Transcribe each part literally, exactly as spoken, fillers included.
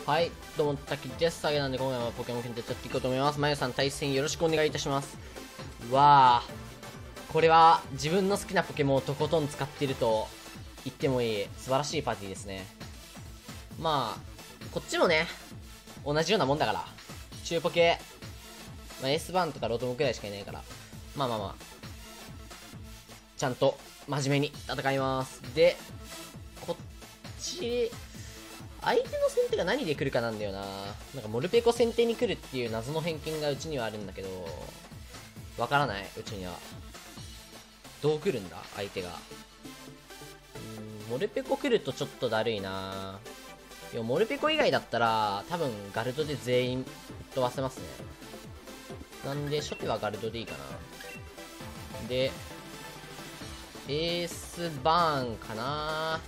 はい、どうも、たきです。さげなんで、今回はポケモン検定やっていこうと思います。まゆさん、対戦よろしくお願いいたします。わー、これは自分の好きなポケモンをとことん使っていると言ってもいい、素晴らしいパーティーですね。まあ、こっちもね、同じようなもんだから、中ポケ、まあ、エースバーンとかロトムくらいしかいないから、まあまあまあ、ちゃんと真面目に戦います。で、こっち、相手の先手が何で来るかなんだよな。なんかモルペコ先手に来るっていう謎の偏見がうちにはあるんだけど、わからない、うちには。どう来るんだ相手が。うーん、モルペコ来るとちょっとだるいな。でもモルペコ以外だったら多分ガルドで全員ぶっ飛ばせますね。なんで初手はガルドでいいかな。でエースバーンかな。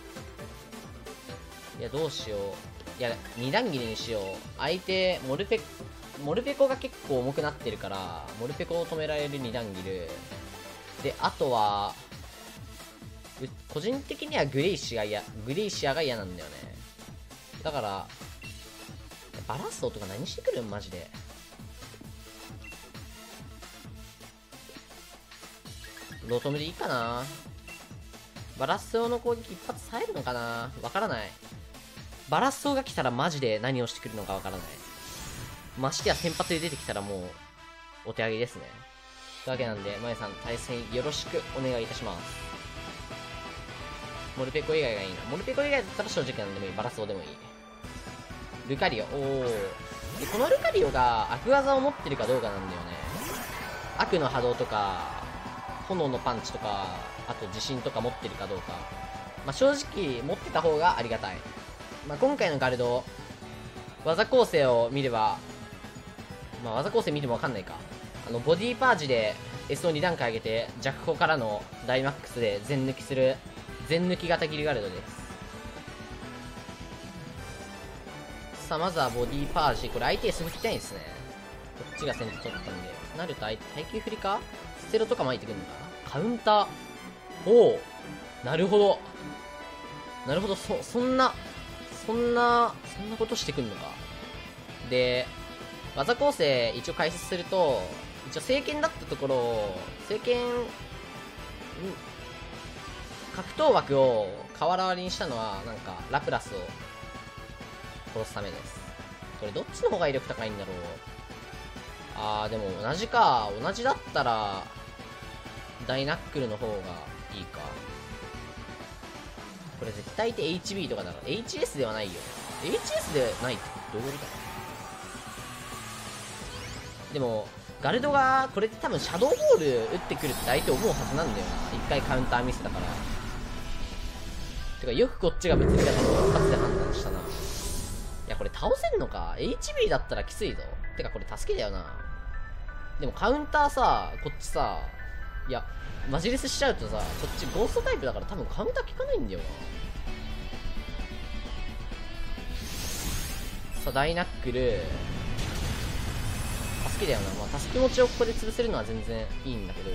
いや、どうしよう。いや、二段切りにしよう。相手、モルペ、モルペコが結構重くなってるから、モルペコを止められる二段切る。で、あとは、個人的にはグレイシアが嫌、グレイシアが嫌なんだよね。だから、バラストとか何してくるんマジで。ロトムでいいかな。バラッソの攻撃一発冴えるのかな。わからない。バラッソが来たらマジで何をしてくるのかわからない。ましてや先発で出てきたらもうお手上げですね。というわけなんで、まゆさん対戦よろしくお願いいたします。モルペコ以外がいいな。モルペコ以外だったら正直なんでもいい。バラッソでもいい。ルカリオ。おー。で、このルカリオが悪技を持ってるかどうかなんだよね。悪の波動とか、炎のパンチとか、あと自信とか持ってるかどうか。まあ、正直持ってた方がありがたい。まあ、今回のガルド、技構成を見れば、まあ、技構成見てもわかんないか。あの、ボディーパージで S をに段階上げて、弱歩からのダイマックスで全抜きする、全抜き型ギルガルドです。さあ、まずはボディーパージ。これ相手すぐ来たいんですね。こっちが先手取ったんで。なると相手、耐久振りかステロとか巻いてくるのかな。カウンター。おお、なるほど。なるほど、そ、そんな、そんな、そんなことしてくんのか。で、技構成一応解説すると、一応聖剣だったところを、聖剣、ん格闘枠を瓦割りにしたのは、なんか、ラプラスを殺すためです。これどっちの方が威力高いんだろう。あー、でも同じか。同じだったら、ダイナックルの方がいいか。これ絶対って エイチビー とかだから エイチエス ではないよ。 エイチエス でないってどういうことだ。でもガルドがこれで多分シャドーボール打ってくるって相手思うはずなんだよな。一回カウンターミスだから。てかよくこっちが物理型の一発で判断したな。いやこれ倒せんのか。 エイチビー だったらきついぞ。てかこれ助けだよな。でもカウンターさ、こっちさ、いやマジレスしちゃうとさ、こっちゴーストタイプだから多分カウンター効かないんだよな。さあダイナックル助けだよな。まあ助け持ちをここで潰せるのは全然いいんだけど、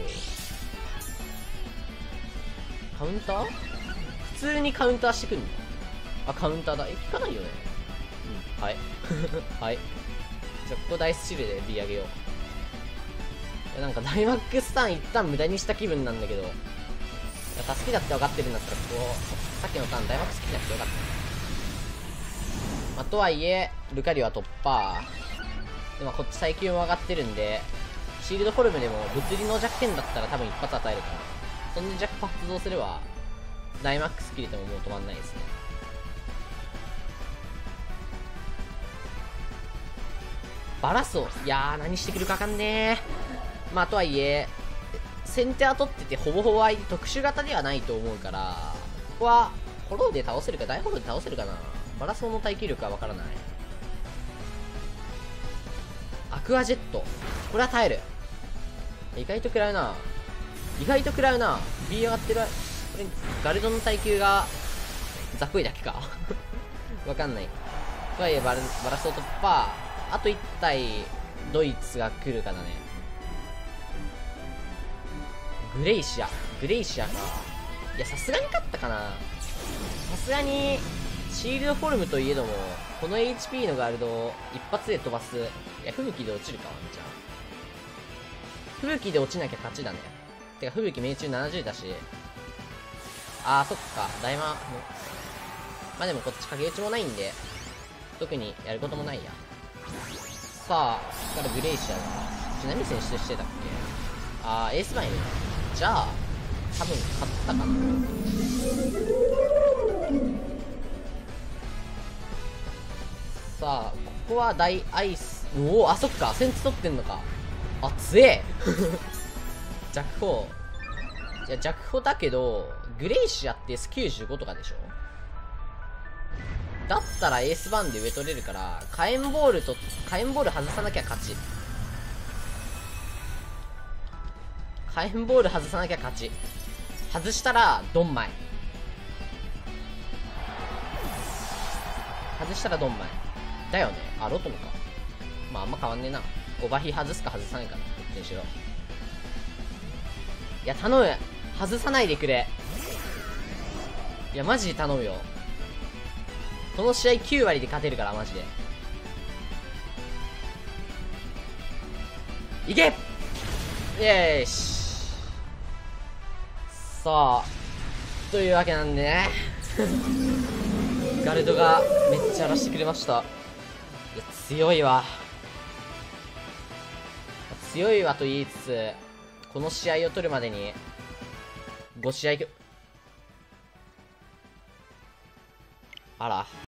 カウンター普通にカウンターしてくんの。あ、カウンターだ。え、効かないよね。うん、はいはいじゃあここダイスシールで B 上げよう。なんかダイマックスターン一旦無駄にした気分なんだけど、いや助けだって分かってるんだったらこうさっきのターンダイマックス切らなくてよかった。まあ、とはいえルカリオは突破で、まあ、こっち耐久も上がってるんで、シールドフォルムでも物理の弱点だったら多分一発与えるから、そんで弱発動すればダイマックス切れてももう止まんないですね。バラスト、いやー何してくるかわかんねー。まあとはいえ先手は取っててほぼほぼ相手特殊型ではないと思うから、ここはフォローで倒せるか大フォローで倒せるかな。バラソーの耐久力はわからない。アクアジェット、これは耐える。意外と食らうな。意外と食らうな。 B 上がってる。これガルドの耐久がざっくりだけかわかんない。とはいえバラバラソー突破。あといち体ドイツが来るかだね。グレイシアグレイシアか。いやさすがに勝ったかな。さすがにシールドフォルムといえども、この エイチピー のガルドを一発で飛ばす。いや、吹雪で落ちるか、ワンチャン。吹雪で落ちなきゃ勝ちだね。てか、吹雪命中ななじゅうだし。あー、そっか、大魔の。まあでもこっち影打ちもないんで、特にやることもないや。さあ、ここからグレイシアだ。何選出してたっけ。あー、エースバイン。じゃあ、多分勝ったかな。さあ、ここは大アイス。おお、あ、そっか、センツ取ってんのか。あ、強え弱砲。いや、弱砲だけど、グレイシアって エスきゅうじゅうご とかでしょ。だったらエースバーンで上取れるから、火炎ボールと、火炎ボール外さなきゃ勝ち。火炎ボール外さなきゃ勝ち。外したら、ドンマイ。外したらドンマイ。だよね。あ、ロトムか。まあ、あんま変わんねえな。オバヒ外すか外さないかな。どっちにしろ。いや、頼む。外さないでくれ。いや、マジで頼むよ。この試合きゅう割で勝てるから、マジで。いけ！よーし。さあ。というわけなんでね。ガルドがめっちゃ荒らしてくれました。いや、強いわ。強いわと言いつつ、この試合を取るまでに、ご試合、あら。